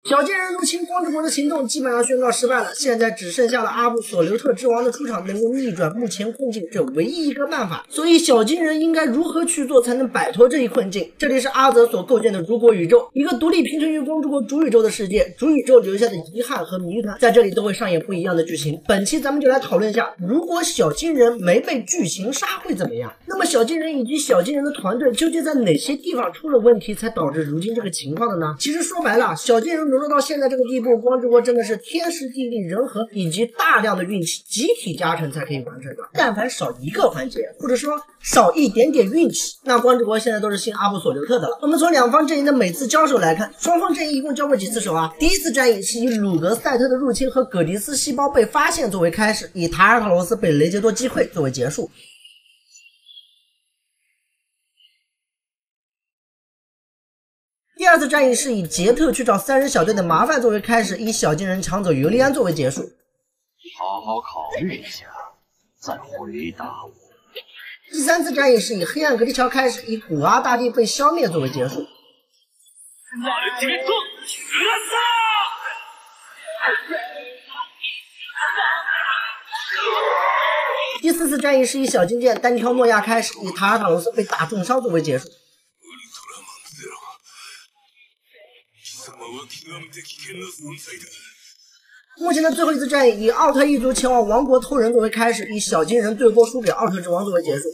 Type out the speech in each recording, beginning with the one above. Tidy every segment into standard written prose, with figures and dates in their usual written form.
小金人入侵光之国的行动基本上宣告失败了，现在只剩下了阿布索留特之王的出场能够逆转目前困境这唯一一个办法。所以小金人应该如何去做才能摆脱这一困境？这里是阿泽所构建的如果宇宙，一个独立平衡于光之国主宇宙的世界，主宇宙留下的遗憾和谜团在这里都会上演不一样的剧情。本期咱们就来讨论一下，如果小金人没被剧情杀会怎么样？那么小金人以及小金人的团队究竟在哪些地方出了问题，才导致如今这个情况的呢？其实说白了，小金人沦落到现在这个地步，光之国真的是天时地利人和以及大量的运气集体加成才可以完成的。但凡少一个环节，或者说少一点点运气，那光之国现在都是信阿布索留特的了。我们从两方阵营的每次交手来看，双方阵营一共交过几次手啊？第一次战役是以鲁格赛特的入侵和葛迪斯细胞被发现作为开始，以塔尔塔罗斯被雷杰多击溃作为结束。第二次战役是以杰特去找三人小队的麻烦作为开始，以小金人抢走尤利安作为结束。 好好考虑一下，再回答我。 第三次战役是以黑暗隔离桥开始，以古阿大帝被消灭作为结束。第四次战役是以小金剑单挑诺亚开始，以塔尔塔罗斯被打重伤作为结束。目前的最后一次战役以奥特一族前往王国偷人作为开始，以小金人对波输给奥特之王作为结束。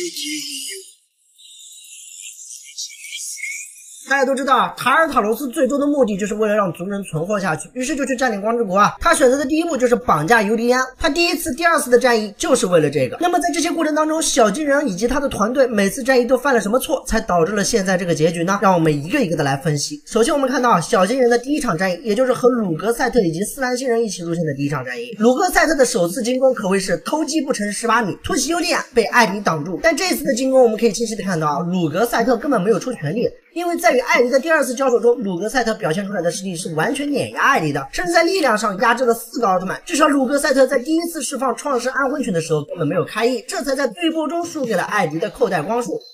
大家都知道，塔尔塔罗斯最终的目的就是为了让族人存活下去，于是就去占领光之国啊。他选择的第一步就是绑架尤利安，他第一次、第二次的战役就是为了这个。那么在这些过程当中，小金人以及他的团队每次战役都犯了什么错，才导致了现在这个结局呢？让我们一个一个的来分析。首先我们看到小金人的第一场战役，也就是和鲁格赛特以及斯兰星人一起入侵的第一场战役。鲁格赛特的首次进攻可谓是偷鸡不成蚀把米，突袭尤利安被艾迪挡住。但这次的进攻我们可以清晰的看到，鲁格赛特根本没有出全力，因为在与艾迪的第二次交手中，鲁格赛特表现出来的实力是完全碾压艾迪的，甚至在力量上压制了4个奥特曼。至少鲁格赛特在第一次释放创世暗魂群的时候根本没有开役，这才在对波中输给了艾迪的扣带光束。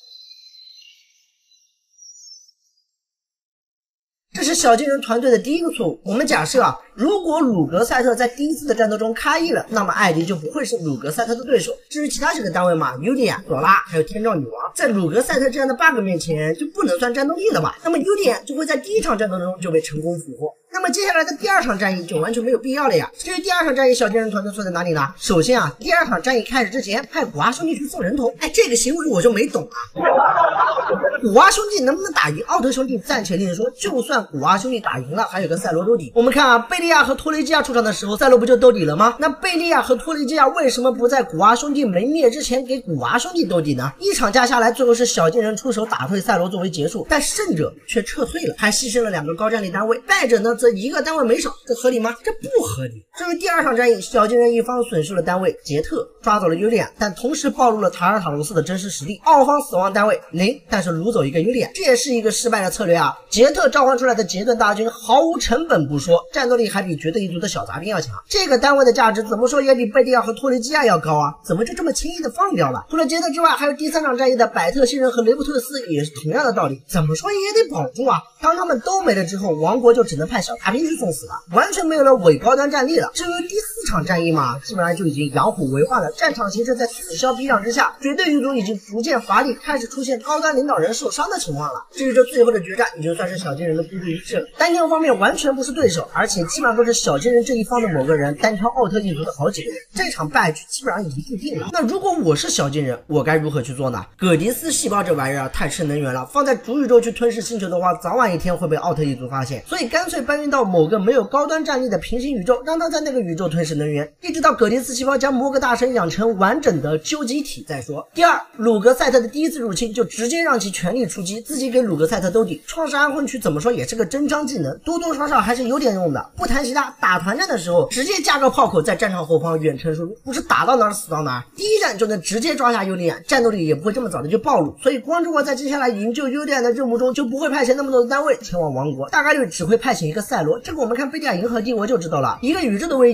这是小金人团队的第一个错误。我们假设啊，如果鲁格赛特在第一次的战斗中开役了，那么艾迪就不会是鲁格赛特的对手。至于其他几个单位嘛，尤利亚、朵拉还有天照女王，在鲁格赛特这样的 bug 面前就不能算战斗力了吧？那么尤利亚就会在第一场战斗中就被成功俘获。那么接下来的第二场战役就完全没有必要了呀。至于第二场战役，小金人团队错在哪里呢？首先啊，第二场战役开始之前派古阿兄弟去送人头，这个行为我就没懂啊。古阿兄弟能不能打赢奥特兄弟暂且另说，就算古阿兄弟打赢了，还有个赛罗兜底。我们看啊，贝利亚和托雷基亚出场的时候，赛罗不就兜底了吗？那贝利亚和托雷基亚为什么不在古阿兄弟没灭之前给古阿兄弟兜底呢？一场架下来，最后是小金人出手打退赛罗作为结束，但胜者却撤退了，还牺牲了2个高战力单位，败者呢则1个单位没少，这合理吗？这不合理。至于第二场战役，小金人一方损失了单位杰特，抓走了尤利亚，但同时暴露了塔尔塔罗斯的真实实力，奥方死亡单位0，但是掳走一个尤利亚，这也是一个失败的策略啊。杰特召唤出来的杰顿大军毫无成本不说，战斗力还比绝对一族的小杂兵要强，这个单位的价值怎么说也比贝利亚和托雷基亚要高啊，怎么就这么轻易的放掉了？除了杰特之外，还有第三场战役的百特星人和雷布特斯也是同样的道理，怎么说也得保住啊。当他们都没了之后，王国就只能派小杂兵去送死了，完全没有了伪高端战力了。至于第4场战役嘛，基本上就已经养虎为患了，战场形势在此消彼长之下，绝对一族已经逐渐乏力，开始出现高端领导人受伤的情况了。至于这最后的决战，已经算是小金人的孤注一掷了，单挑方面完全不是对手，而且基本上都是小金人这一方的某个人单挑奥特一族的好几个人，这场败局基本上已经注定了。那如果我是小金人，我该如何去做呢？葛迪斯细胞这玩意儿太吃能源了，放在主宇宙去吞噬星球的话，早晚一天会被奥特一族发现，所以干脆搬运到某个没有高端战力的平行宇宙，让他在那个宇宙吞噬能源，一直到葛迪斯细胞将魔格大神养成完整的究极体再说。第二，鲁格赛特的第一次入侵就直接让其全力出击，自己给鲁格赛特兜底。创世暗魂曲怎么说也是个真章技能，多多少少还是有点用的。不谈其他，打团战的时候直接加个炮口在战场后方远程输入，不是打到哪儿死到哪儿，第一战就能直接抓下尤利安，战斗力也不会这么早的就暴露。所以光之国在接下来营救尤利安的任务中就不会派遣那么多的单位前往王国，大概率只会派遣一个赛罗。这个我们看贝利亚银河帝国就知道了，一个宇宙的危机光之国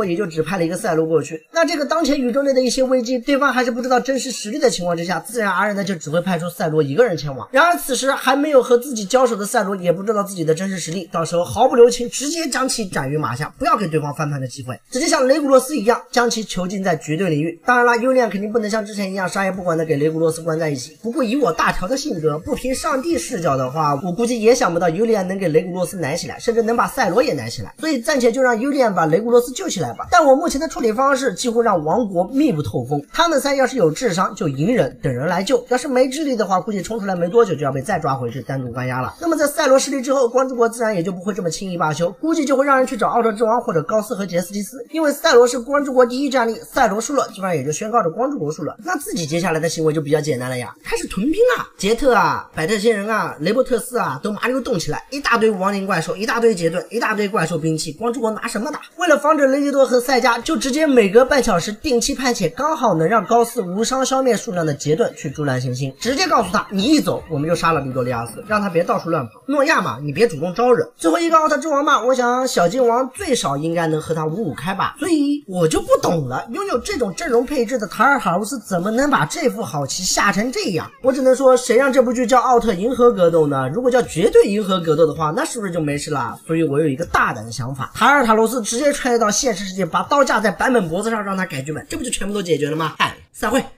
果也就只派了一个赛罗过去。那这个当前宇宙内的一些危机，对方还是不知道真实实力的情况之下，自然而然的就只会派出赛罗一个人前往。然而此时还没有和自己交手的赛罗也不知道自己的真实实力，到时候毫不留情，直接将其斩于马下，不要给对方翻盘的机会，直接像雷古洛斯一样将其囚禁在绝对领域。当然了，尤利安肯定不能像之前一样杀也不管的给雷古洛斯关在一起。不过以我大条的性格，不凭上帝视角的话，我估计也想不到尤利安能给雷古洛斯奶起来，甚至能把赛罗也奶起来。所以暂且就让尤利安把雷古洛斯救起来吧。但我目前的处理方式几乎让王国密不透风，他们仨要是有智商就隐忍等人来救，要是没智力的话，估计冲出来没多久就要被再抓回去单独关押了。那么在赛罗失利之后，光之国自然也就不会这么轻易罢休，估计就会让人去找奥特之王或者高斯和杰斯蒂斯，因为赛罗是光之国第一战力，赛罗输了基本上也就宣告着光之国输了。那自己接下来的行为就比较简单了呀，开始屯兵啊，杰特啊，百特仙人啊，雷伯特斯啊都麻溜动起来，一大堆亡灵怪兽，一大堆杰顿，一大堆怪兽兵器，光之国拿什么打？为了防止雷迪多和赛迦，就直接每隔半小时定期派遣刚好能让高斯无伤消灭数量的杰顿去助澜行星，直接告诉他你一走我们就杀了比多利亚斯，让他别到处乱跑。诺亚嘛，你别主动招惹。最后一个奥特之王嘛，我想小金王最少应该能和他五五开吧，所以我就不懂了，拥有这种阵容配置的塔尔塔罗斯怎么能把这副好棋下成这样？我只能说，谁让这部剧叫奥特银河格斗呢？如果叫绝对银河格斗的话，那是不是就没事了？所以我有一个大胆的想法，塔尔塔罗斯直接穿越到现实世界，把刀架在版本脖子上，让他改剧本，这不就全部都解决了吗？散会。